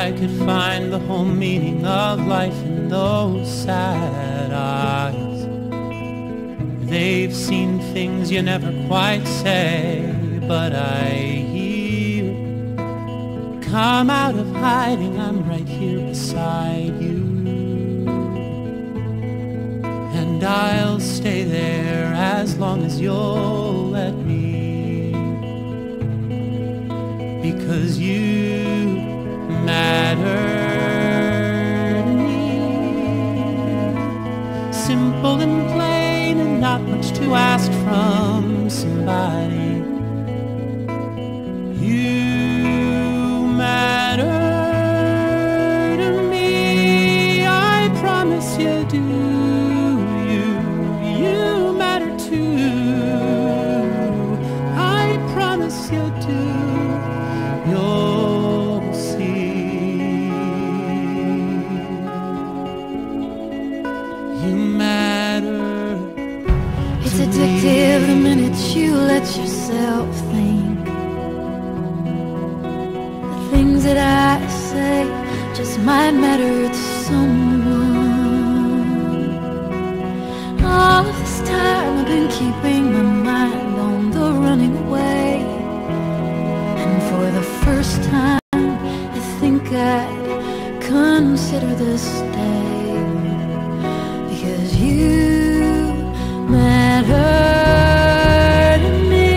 I could find the whole meaning of life in those sad eyes. They've seen things you never quite say, but I hear it. Come out of hiding, I'm right here beside you. And I'll stay there as long as you'll let me, because you matter to me. Simple and plain and not much to ask from somebody. You matter to me, I promise you do. You matter too, I promise you do. You'll see. You matter. It's addictive the minute you let yourself think. The things that I say just might matter to someone. All of this time I've been keeping my mind on the running away, and for the first time I think I'd consider this day, because you matter to me.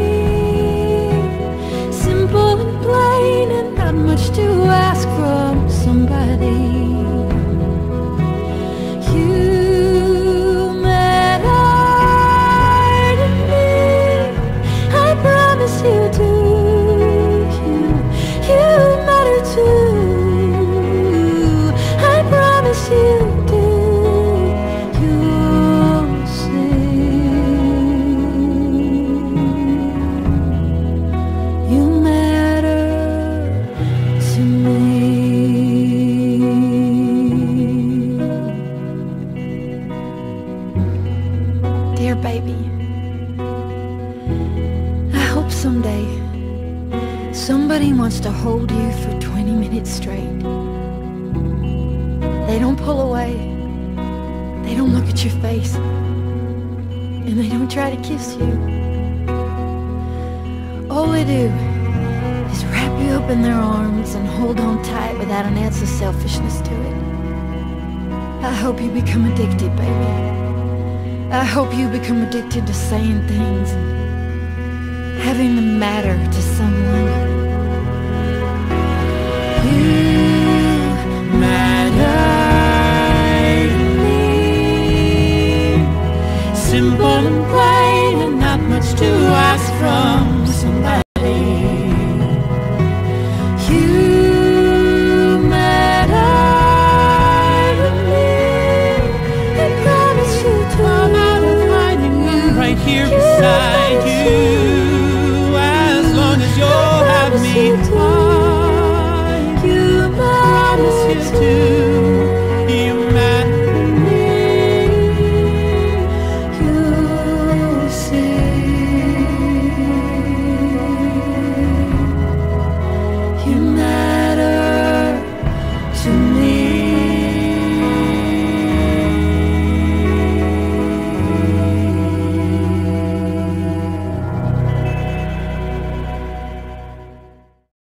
Simple and plain and not much to ask from somebody. You matter to me, I promise you do. You matter too, I promise you do. You'll see. You matter to me. Dear baby, I hope someday somebody wants to hold you for 20 minutes straight. They don't pull away, they don't look at your face, and they don't try to kiss you. All they do is wrap you up in their arms and hold on tight without an ounce of selfishness to it. I hope you become addicted, baby. I hope you become addicted to saying things and having them matter to someone. You matter to me. Simple and plain and not much to ask from somebody. You matter to me. I promise you to. I'm out of hiding, I'm right here beside you. As long as you'll have me, I promise you to.